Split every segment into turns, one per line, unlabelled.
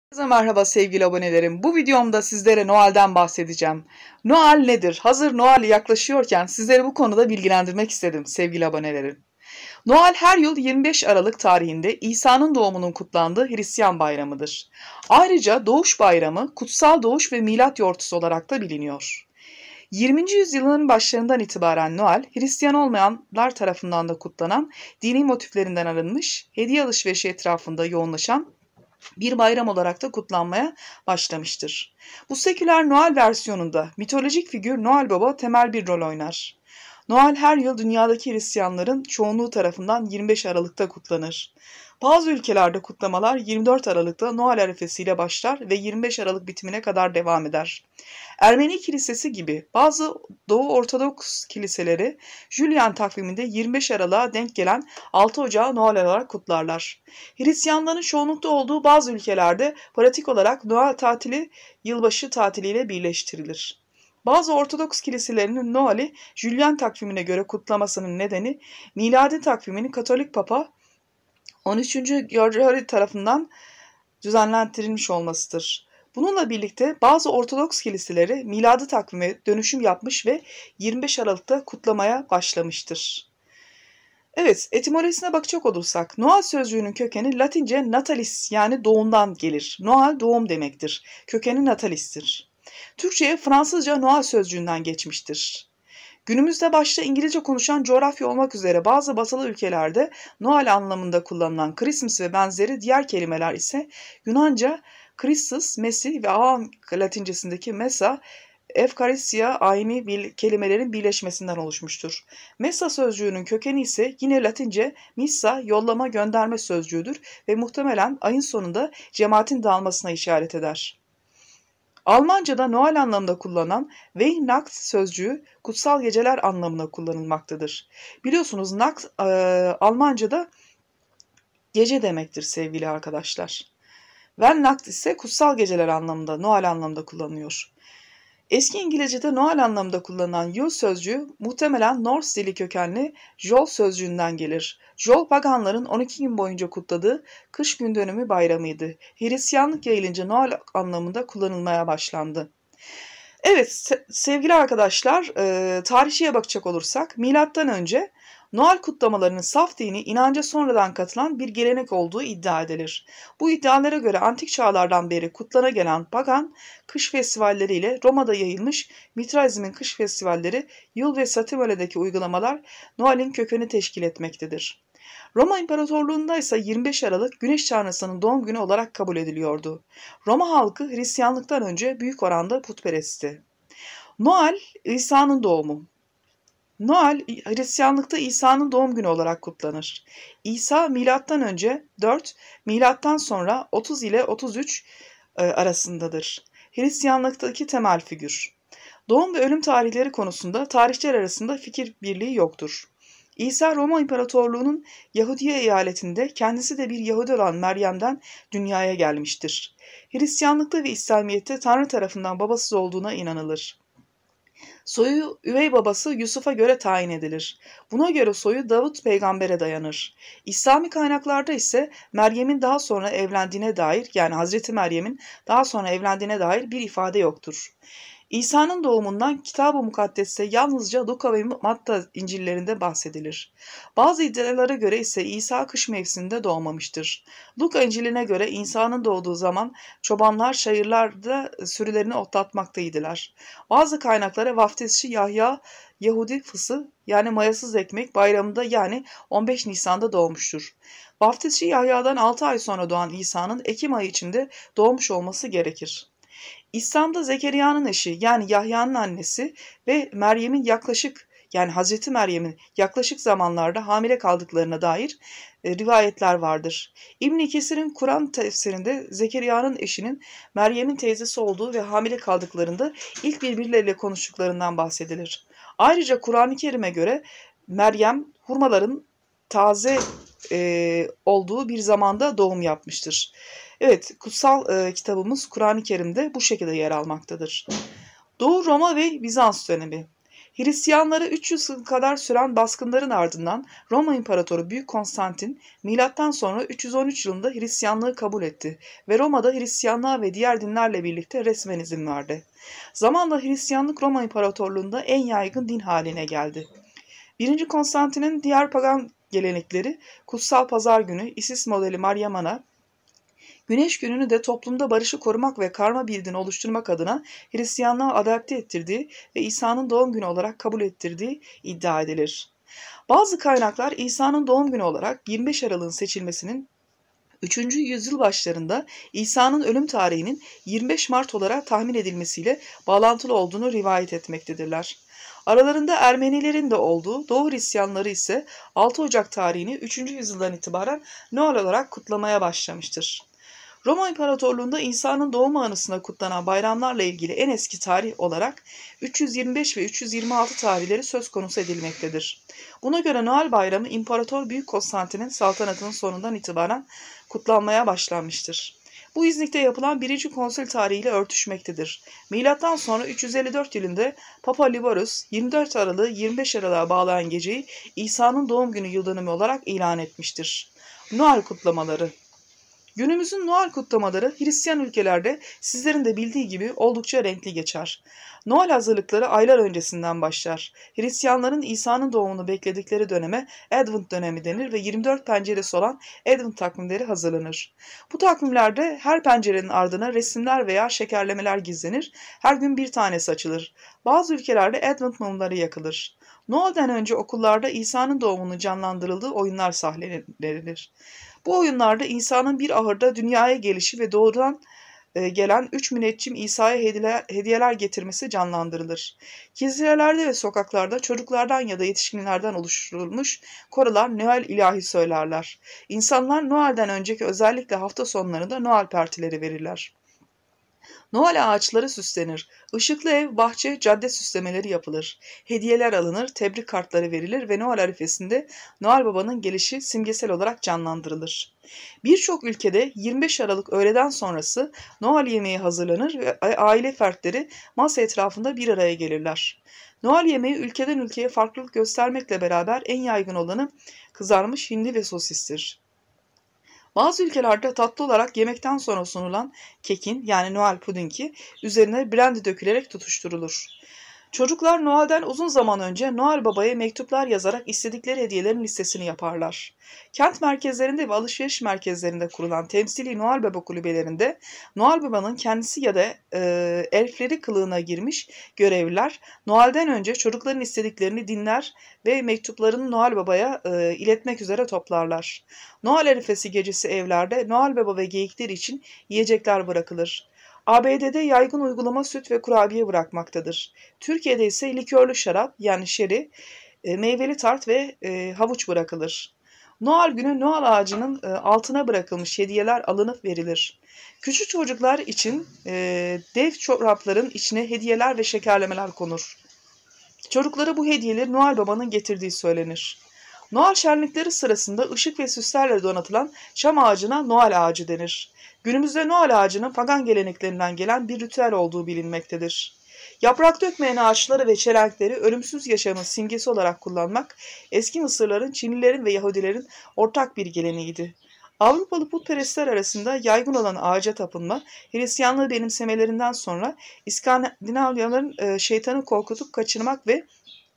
Herkese merhaba sevgili abonelerim. Bu videomda sizlere Noel'den bahsedeceğim. Noel nedir? Hazır Noel yaklaşıyorken sizleri bu konuda bilgilendirmek istedim sevgili abonelerim. Noel her yıl 25 Aralık tarihinde İsa'nın doğumunun kutlandığı Hristiyan bayramıdır. Ayrıca Doğuş Bayramı, Kutsal Doğuş ve Milat Yortusu olarak da biliniyor. 20. yüzyılın başlarından itibaren Noel, Hristiyan olmayanlar tarafından da kutlanan dini motiflerinden arınmış, hediye alışverişi etrafında yoğunlaşan bir bayram olarak da kutlanmaya başlamıştır. Bu seküler Noel versiyonunda mitolojik figür Noel Baba temel bir rol oynar. Noel her yıl dünyadaki Hristiyanların çoğunluğu tarafından 25 Aralık'ta kutlanır. Bazı ülkelerde kutlamalar 24 Aralık'ta Noel arifesiyle başlar ve 25 Aralık bitimine kadar devam eder. Ermeni kilisesi gibi bazı Doğu Ortodoks kiliseleri Julian takviminde 25 Aralık'a denk gelen 6 Ocağı Noel olarak kutlarlar. Hristiyanların çoğunlukta olduğu bazı ülkelerde pratik olarak Noel tatili yılbaşı tatiliyle birleştirilir. Bazı Ortodoks kiliselerinin Noel'i Julian takvimine göre kutlamasının nedeni miladi takviminin Katolik Papa 13. Gregory tarafından düzenlendirilmiş olmasıdır. Bununla birlikte bazı Ortodoks kiliseleri miladi takvime dönüşüm yapmış ve 25 Aralık'ta kutlamaya başlamıştır. Evet, etimolojisine bakacak olursak, Noel sözcüğünün kökeni Latince natalis yani doğumdan gelir. Noel doğum demektir. Kökeni natalistir. Türkçe'ye Fransızca Noel sözcüğünden geçmiştir. Günümüzde başta İngilizce konuşan coğrafya olmak üzere bazı batılı ülkelerde Noel anlamında kullanılan Christmas ve benzeri diğer kelimeler ise Yunanca Christus, Mesih ve Ağam Latincesindeki Messa, Evkaristia aynı kelimelerin birleşmesinden oluşmuştur. Messa sözcüğünün kökeni ise yine Latince missa, yollama, gönderme sözcüğüdür ve muhtemelen ayın sonunda cemaatin dağılmasına işaret eder. Almanca'da Noel anlamında kullanılan Weihnacht sözcüğü kutsal geceler anlamına kullanılmaktadır. Biliyorsunuz Nacht Almanca'da gece demektir sevgili arkadaşlar. Weihnacht ise kutsal geceler anlamında, Noel anlamında kullanılıyor. Eski İngilizce'de Noel anlamında kullanılan Yule sözcüğü muhtemelen Norse dili kökenli Jol sözcüğünden gelir. Jol paganların 12 gün boyunca kutladığı kış gün dönümü bayramıydı. Hristiyanlık yayılınca Noel anlamında kullanılmaya başlandı. Evet sevgili arkadaşlar, tarihçeye bakacak olursak milattan önce Noel kutlamalarının saf dini inanca sonradan katılan bir gelenek olduğu iddia edilir. Bu iddialara göre antik çağlardan beri kutlana gelen pagan kış festivalleriyle Roma'da yayılmış Mitraizmin kış festivalleri, Yule ve Satürn'deki uygulamalar Noel'in kökeni teşkil etmektedir. Roma İmparatorluğu'nda ise 25 Aralık Güneş Tanrısı'nın doğum günü olarak kabul ediliyordu. Roma halkı Hristiyanlıktan önce büyük oranda putperestti. Noel, İsa'nın doğumu. Noel, Hristiyanlıkta İsa'nın doğum günü olarak kutlanır. İsa milattan önce 4, milattan sonra 30 ile 33 arasındadır. Hristiyanlıktaki temel figür. Doğum ve ölüm tarihleri konusunda tarihçiler arasında fikir birliği yoktur. İsa Roma İmparatorluğu'nun Yahudiye eyaletinde kendisi de bir Yahudi olan Meryem'den dünyaya gelmiştir. Hristiyanlıkta ve İslamiyet'te Tanrı tarafından babasız olduğuna inanılır. Soyu üvey babası Yusuf'a göre tayin edilir. Buna göre soyu Davut peygambere dayanır. İslami kaynaklarda ise Meryem'in daha sonra evlendiğine dair yani Hazreti Meryem'in daha sonra evlendiğine dair bir ifade yoktur. İsa'nın doğumundan Kitab-ı Mukaddes'te yalnızca Luka ve Matta İncil'lerinde bahsedilir. Bazı iddialara göre ise İsa kış mevsiminde doğmamıştır. Luka İncil'ine göre İsa'nın doğduğu zaman çobanlar şehirlerde sürülerini otlatmaktaydılar. Bazı kaynaklara vaftizçi Yahya Yahudi fısı yani mayasız ekmek bayramında yani 15 Nisan'da doğmuştur. Vaftizçi Yahya'dan 6 ay sonra doğan İsa'nın Ekim ayı içinde doğmuş olması gerekir. İslam'da Zekeriya'nın eşi yani Yahya'nın annesi ve Meryem'in Hazreti Meryem'in yaklaşık zamanlarda hamile kaldıklarına dair rivayetler vardır. İbn Kesir'in Kur'an tefsirinde Zekeriya'nın eşinin Meryem'in teyzesi olduğu ve hamile kaldıklarında ilk birbirleriyle konuştuklarından bahsedilir. Ayrıca Kur'an-ı Kerim'e göre Meryem hurmaların taze olduğu bir zamanda doğum yapmıştır. Evet, kutsal kitabımız Kur'an-ı Kerim'de bu şekilde yer almaktadır. Doğu Roma ve Bizans dönemi. Hristiyanları 300 yıl kadar süren baskınların ardından Roma İmparatoru Büyük Konstantin milattan sonra 313 yılında Hristiyanlığı kabul etti ve Roma'da Hristiyanlığa ve diğer dinlerle birlikte resmen izin verdi. Zamanla Hristiyanlık Roma İmparatorluğu'nda en yaygın din haline geldi. 1. Konstantin'in diğer pagan gelenekleri Kutsal Pazar Günü, Isis modeli Meryem Ana, Güneş gününü de toplumda barışı korumak ve karma bir din oluşturmak adına Hristiyanlığa adapte ettirdiği ve İsa'nın doğum günü olarak kabul ettirdiği iddia edilir. Bazı kaynaklar İsa'nın doğum günü olarak 25 Aralık'ın seçilmesinin 3. yüzyıl başlarında İsa'nın ölüm tarihinin 25 Mart olarak tahmin edilmesiyle bağlantılı olduğunu rivayet etmektedirler. Aralarında Ermenilerin de olduğu, Doğu Hristiyanları ise 6 Ocak tarihini 3. yüzyıldan itibaren Noel olarak kutlamaya başlamıştır. Roma İmparatorluğu'nda İsa'nın doğum anısına kutlanan bayramlarla ilgili en eski tarih olarak 325 ve 326 tarihleri söz konusu edilmektedir. Buna göre Noel Bayramı İmparator Büyük Konstantin'in saltanatının sonundan itibaren kutlanmaya başlanmıştır. Bu İznik'te yapılan 1. konsül tarihiyle örtüşmektedir. Milattan sonra 354 yılında Papa Liborus 24 Aralık'ı 25 Aralık'a bağlayan geceyi İsa'nın doğum günü yıldönümü olarak ilan etmiştir. Noel kutlamaları. Günümüzün Noel kutlamaları Hristiyan ülkelerde sizlerin de bildiği gibi oldukça renkli geçer. Noel hazırlıkları aylar öncesinden başlar. Hristiyanların İsa'nın doğumunu bekledikleri döneme Advent dönemi denir ve 24 penceresi olan Advent takvimleri hazırlanır. Bu takvimlerde her pencerenin ardına resimler veya şekerlemeler gizlenir, her gün bir tanesi açılır. Bazı ülkelerde Advent mumları yakılır. Noel'den önce okullarda İsa'nın doğumunun canlandırıldığı oyunlar sahnelenilir. Bu oyunlarda İsa'nın bir ahırda dünyaya gelişi ve doğrudan gelen 3 müneccim İsa'ya hediyeler getirmesi canlandırılır. Kiliselerde ve sokaklarda çocuklardan ya da yetişkinlerden oluşturulmuş korular Noel ilahi söylerler. İnsanlar Noel'den önceki özellikle hafta sonlarında Noel partileri verirler. Noel ağaçları süslenir. Işıklı ev, bahçe, cadde süslemeleri yapılır. Hediyeler alınır, tebrik kartları verilir ve Noel arifesinde Noel Baba'nın gelişi simgesel olarak canlandırılır. Birçok ülkede 25 Aralık öğleden sonrası Noel yemeği hazırlanır ve aile fertleri masa etrafında bir araya gelirler. Noel yemeği ülkeden ülkeye farklılık göstermekle beraber en yaygın olanı kızarmış hindi ve sosistir. Bazı ülkelerde tatlı olarak yemekten sonra sunulan kekin yani Noel pudingi üzerine brandy dökülerek tutuşturulur. Çocuklar Noel'den uzun zaman önce Noel Baba'ya mektuplar yazarak istedikleri hediyelerin listesini yaparlar. Kent merkezlerinde ve alışveriş merkezlerinde kurulan temsili Noel Baba kulübelerinde Noel Baba'nın kendisi ya da elfleri kılığına girmiş görevliler Noel'den önce çocukların istediklerini dinler ve mektuplarını Noel Baba'ya iletmek üzere toplarlar. Noel arifesi gecesi evlerde Noel Baba ve geyikler için yiyecekler bırakılır. ABD'de yaygın uygulama süt ve kurabiye bırakmaktadır. Türkiye'de ise likörlü şarap yani şeri, meyveli tart ve havuç bırakılır. Noel günü Noel ağacının altına bırakılmış hediyeler alınıp verilir. Küçük çocuklar için dev çorapların içine hediyeler ve şekerlemeler konur. Çocuklara bu hediyeleri Noel Baba'nın getirdiği söylenir. Noel şenlikleri sırasında ışık ve süslerle donatılan çam ağacına Noel ağacı denir. Günümüzde Noel ağacının pagan geleneklerinden gelen bir ritüel olduğu bilinmektedir. Yaprak dökmeyen ağaçları ve çelenkleri ölümsüz yaşamın simgesi olarak kullanmak eski Mısırların, Çinlilerin ve Yahudilerin ortak bir geleneğiydi. Avrupalı putperestler arasında yaygın olan ağaca tapınma, Hristiyanlığı benimsemelerinden sonra İskandinavyaların şeytanı korkutup kaçırmak ve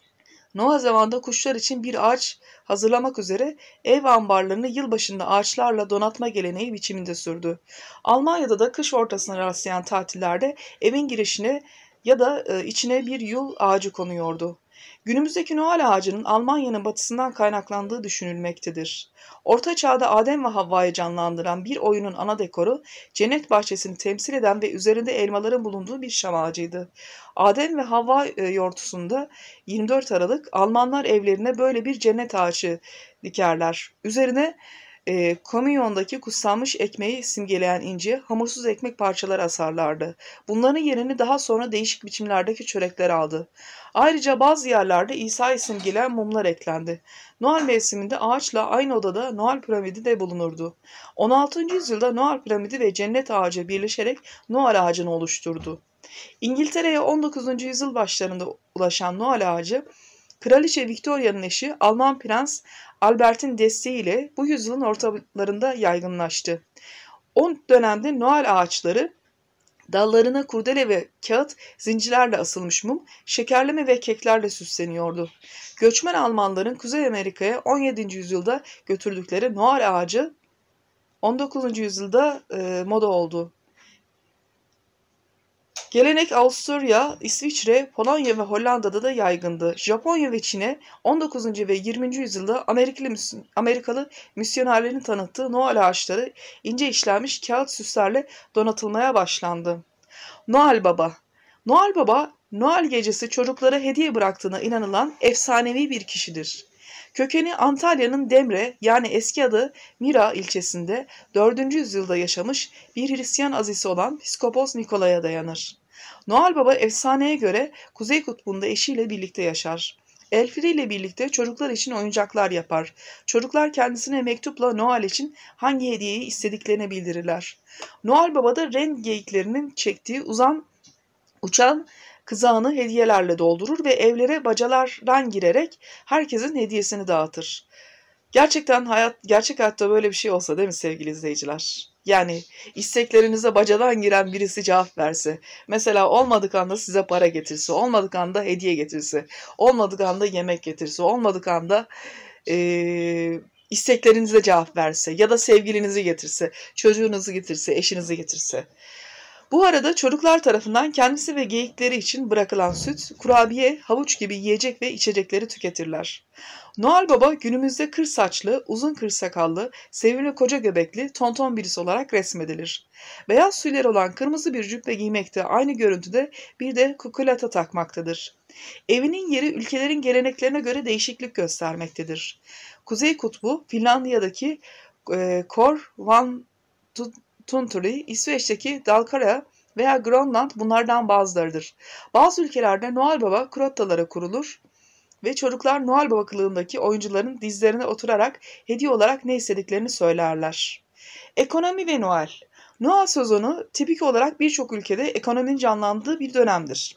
Noel zamanında kuşlar için bir ağaç hazırlamak üzere ev ambarlarını yılbaşında ağaçlarla donatma geleneği biçiminde sürdü. Almanya'da da kış ortasına rastlayan tatillerde evin girişine ya da içine bir yul ağacı konuyordu. Günümüzdeki Noel ağacının Almanya'nın batısından kaynaklandığı düşünülmektedir. Orta Çağ'da Adem ve Havva'yı canlandıran bir oyunun ana dekoru, cennet bahçesini temsil eden ve üzerinde elmaların bulunduğu bir şam ağacıydı. Adem ve Havva yortusunda 24 Aralık Almanlar evlerine böyle bir cennet ağacı dikerler. Üzerine komünyondaki kutsanmış ekmeği simgeleyen ince, hamursuz ekmek parçaları asarlardı. Bunların yerini daha sonra değişik biçimlerdeki çörekler aldı. Ayrıca bazı yerlerde İsa'yı simgeleyen mumlar eklendi. Noel mevsiminde ağaçla aynı odada Noel piramidi de bulunurdu. 16. yüzyılda Noel piramidi ve cennet ağacı birleşerek Noel ağacını oluşturdu. İngiltere'ye 19. yüzyıl başlarında ulaşan Noel ağacı, Kraliçe Victoria'nın eşi Alman Prens Albert'in desteğiyle bu yüzyılın ortalarında yaygınlaştı. O dönemde Noel ağaçları dallarına kurdele ve kağıt zincirlerle asılmış mum, şekerleme ve keklerle süsleniyordu. Göçmen Almanların Kuzey Amerika'ya 17. yüzyılda götürdükleri Noel ağacı 19. yüzyılda moda oldu. Gelenek Avusturya, İsviçre, Polonya ve Hollanda'da da yaygındı. Japonya ve Çin'e 19. ve 20. yüzyılda Amerikalı misyonerlerin tanıttığı Noel ağaçları ince işlenmiş kağıt süslerle donatılmaya başlandı. Noel Baba. Noel Baba, Noel gecesi çocuklara hediye bıraktığına inanılan efsanevi bir kişidir. Kökeni Antalya'nın Demre, yani eski adı Mira ilçesinde 4. yüzyılda yaşamış bir Hristiyan azisi olan Piskopos Nikolay'a dayanır. Noel Baba efsaneye göre Kuzey Kutbu'nda eşiyle birlikte yaşar. Elfleriyle birlikte çocuklar için oyuncaklar yapar. Çocuklar kendisine mektupla Noel için hangi hediyeyi istediklerini bildirirler. Noel Baba da ren geyiklerinin çektiği uçan kızağını hediyelerle doldurur ve evlere bacalardan girerek herkesin hediyesini dağıtır. Gerçekten gerçek hayatta böyle bir şey olsa değil mi sevgili izleyiciler? Yani isteklerinize bacadan giren birisi cevap verse, mesela olmadık anda size para getirse, olmadık anda hediye getirse, olmadık anda yemek getirse, olmadık anda isteklerinize cevap verse ya da sevgilinizi getirse, çocuğunuzu getirse, eşinizi getirse. Bu arada çocuklar tarafından kendisi ve geyikleri için bırakılan süt, kurabiye, havuç gibi yiyecek ve içecekleri tüketirler. Noel Baba günümüzde kır saçlı, uzun kır sakallı, sevimli koca göbekli, tonton birisi olarak resmedilir. Beyaz tüyleri olan kırmızı bir cübbe giymekte, aynı görüntüde bir de kukulata takmaktadır. Evinin yeri ülkelerin geleneklerine göre değişiklik göstermektedir. Kuzey Kutbu, Finlandiya'daki Korvantunturi, İsveç'teki Dalkara veya Grönland bunlardan bazılarıdır. Bazı ülkelerde Noel Baba krottalara kurulur ve çocuklar Noel Baba kılığındaki oyuncuların dizlerine oturarak hediye olarak ne istediklerini söylerler. Ekonomi ve Noel. Noel sezonu tipik olarak birçok ülkede ekonominin canlandığı bir dönemdir.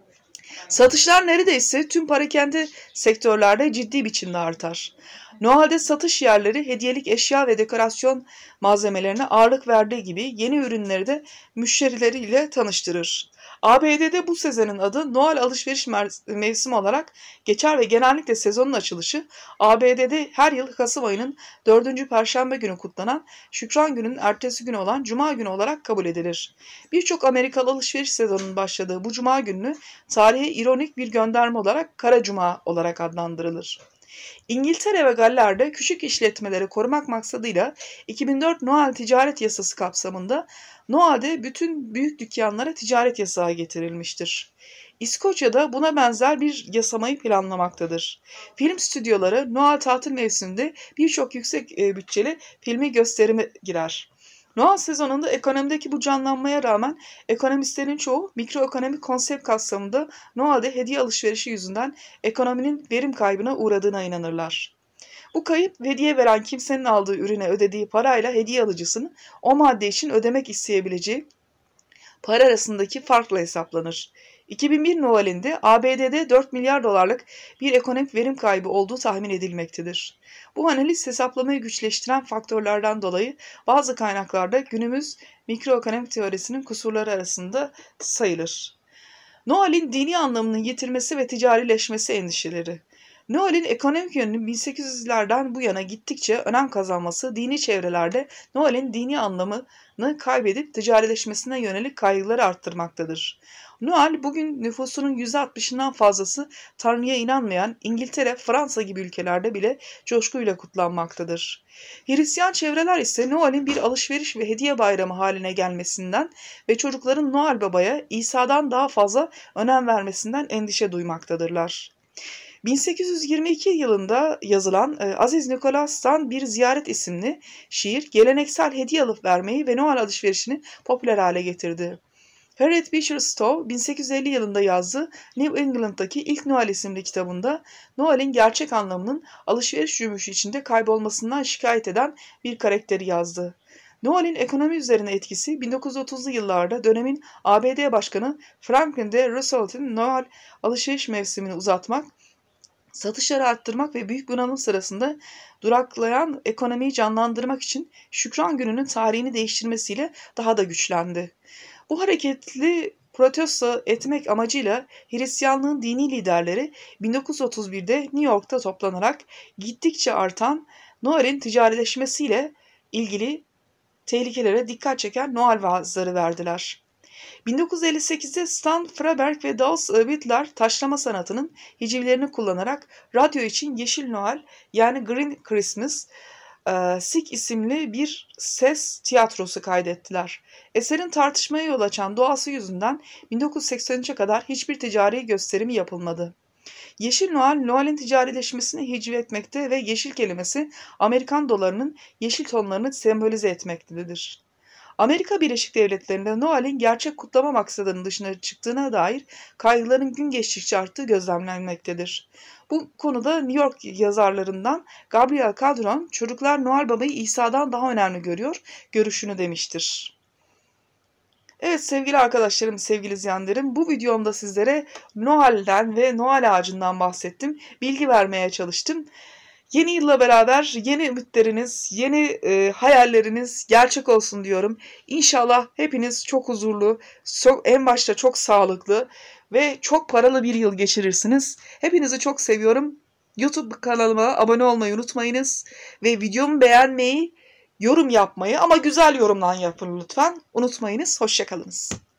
Satışlar neredeyse tüm parakende sektörlerde ciddi biçimde artar. Noel'de satış yerleri hediyelik eşya ve dekorasyon malzemelerine ağırlık verdiği gibi yeni ürünleri de müşterileriyle tanıştırır. ABD'de bu sezonun adı Noel alışveriş mevsimi olarak geçer ve genellikle sezonun açılışı ABD'de her yıl Kasım ayının 4. Perşembe günü kutlanan Şükran Günü'nün ertesi günü olan Cuma günü olarak kabul edilir. Birçok Amerikalı alışveriş sezonunun başladığı bu Cuma günü tarihe ironik bir gönderme olarak Kara Cuma olarak adlandırılır. İngiltere ve Galler'de küçük işletmeleri korumak maksadıyla 2004 Noel Ticaret Yasası kapsamında Noel'de bütün büyük dükkanlara ticaret yasağı getirilmiştir. İskoçya'da buna benzer bir yasamayı planlamaktadır. Film stüdyoları Noel tatil mevsiminde birçok yüksek bütçeli filmi gösterime girer. Noel sezonunda ekonomideki bu canlanmaya rağmen ekonomistlerin çoğu mikroekonomi konsept kapsamında Noel'de hediye alışverişi yüzünden ekonominin verim kaybına uğradığına inanırlar. Bu kayıp hediye veren kimsenin aldığı ürüne ödediği parayla hediye alıcısının o madde için ödemek isteyebileceği para arasındaki farkla hesaplanır. 2001 Noel'inde ABD'de 4 milyar dolarlık bir ekonomik verim kaybı olduğu tahmin edilmektedir. Bu analiz hesaplamayı güçleştiren faktörlerden dolayı bazı kaynaklarda günümüz mikroekonomi teorisinin kusurları arasında sayılır. Noel'in dini anlamının yitirmesi ve ticarileşmesi endişeleri. Noel'in ekonomik yönünün 1800'lerden bu yana gittikçe önem kazanması dini çevrelerde Noel'in dini anlamını kaybedip ticarileşmesine yönelik kaygıları arttırmaktadır. Noel bugün nüfusunun %60'ından fazlası Tanrı'ya inanmayan İngiltere, Fransa gibi ülkelerde bile coşkuyla kutlanmaktadır. Hristiyan çevreler ise Noel'in bir alışveriş ve hediye bayramı haline gelmesinden ve çocukların Noel Baba'ya İsa'dan daha fazla önem vermesinden endişe duymaktadırlar. 1822 yılında yazılan Aziz Nikolas'tan Bir Ziyaret isimli şiir geleneksel hediye alıp vermeyi ve Noel alışverişini popüler hale getirdi. Harriet Beecher Stowe 1850 yılında yazdığı New England'daki İlk Noel isimli kitabında Noel'in gerçek anlamının alışveriş cümbüşü içinde kaybolmasından şikayet eden bir karakteri yazdı. Noel'in ekonomi üzerine etkisi 1930'lu yıllarda dönemin ABD Başkanı Franklin D. Roosevelt'in Noel alışveriş mevsimini uzatmak, satışları arttırmak ve büyük bunalım sırasında duraklayan ekonomiyi canlandırmak için Şükran Günü'nün tarihini değiştirmesiyle daha da güçlendi. Bu hareketli protesto etmek amacıyla Hristiyanlığın dini liderleri 1931'de New York'ta toplanarak gittikçe artan Noel'in ticarileşmesiyle ilgili tehlikelere dikkat çeken Noel vaazları verdiler. 1958'de Stan Freberg ve Dawes Whitler taşlama sanatının hicivlerini kullanarak radyo için Yeşil Noel yani Green Christmas Sik isimli bir ses tiyatrosu kaydettiler. Eserin tartışmaya yol açan doğası yüzünden 1983'e kadar hiçbir ticari gösterimi yapılmadı. Yeşil Noel, Noel'in ticarileşmesini hicv etmekte ve yeşil kelimesi Amerikan dolarının yeşil tonlarını sembolize etmektedir. Amerika Birleşik Devletleri'nde Noel'in gerçek kutlama maksadının dışına çıktığına dair kaygıların gün geçtikçe arttığı gözlemlenmektedir. Bu konuda New York yazarlarından Gabriel Cadron, çocuklar Noel Baba'yı İsa'dan daha önemli görüyor, görüşünü demiştir. Evet sevgili arkadaşlarım, sevgili izleyenlerim, bu videomda sizlere Noel'den ve Noel ağacından bahsettim, bilgi vermeye çalıştım. Yeni yılla beraber yeni ümitleriniz, yeni hayalleriniz gerçek olsun diyorum. İnşallah hepiniz çok huzurlu, en başta çok sağlıklı ve çok paralı bir yıl geçirirsiniz. Hepinizi çok seviyorum. YouTube kanalıma abone olmayı unutmayınız ve videomu beğenmeyi, yorum yapmayı ama güzel yorumlar yapın lütfen. Unutmayınız. Hoşça kalınız.